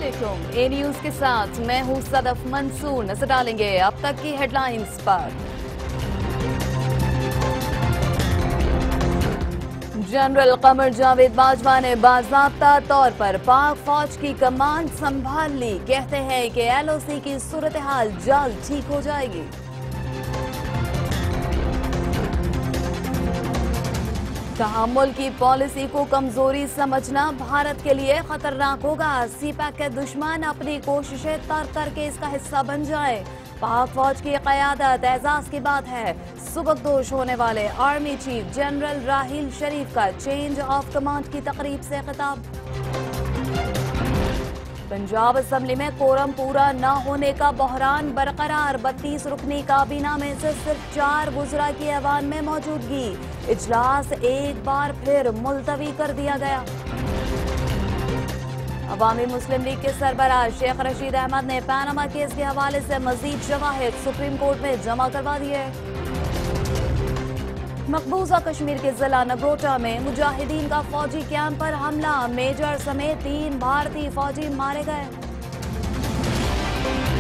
वालेकुम। ए न्यूज के साथ मैं हूं सदफ मंसूर। नजर डालेंगे अब तक की हेडलाइंस पर। जनरल कमर जावेद बाजवा ने बाज़ाब्ता तौर पर पाक फौज की कमान संभाल ली। कहते हैं कि LOC की सूरत हाल जल्द ठीक हो जाएगी। तहम्मुल की पॉलिसी को कमजोरी समझना भारत के लिए खतरनाक होगा। CPAC के दुश्मन अपनी कोशिशें तर्क करके इसका हिस्सा बन जाए। पाक फौज की क़यादत एजाज की बात है। सुबकदोश होने वाले army chief general Raheel Sharif का चेंज ऑफ कमांड की तकरीब से खिताब। पंजाब असम्बली में कोरम पूरा न होने का बहरान बरकरार। 32 रुकनी काबीना में से सिर्फ 4 वुज़रा की ऐवान में मौजूदगी। इजलास एक बार फिर मुलतवी कर दिया गया। अवामी मुस्लिम लीग के सरबराह शेख रशीद अहमद ने पैनामा केस के हवाले से मजीद शवाहिद सुप्रीम कोर्ट में जमा करवा दिए। मकबूजा कश्मीर के जिला नगरोटा में मुजाहिदीन का फौजी कैंप पर हमला। मेजर समेत 3 भारतीय फौजी मारे गए।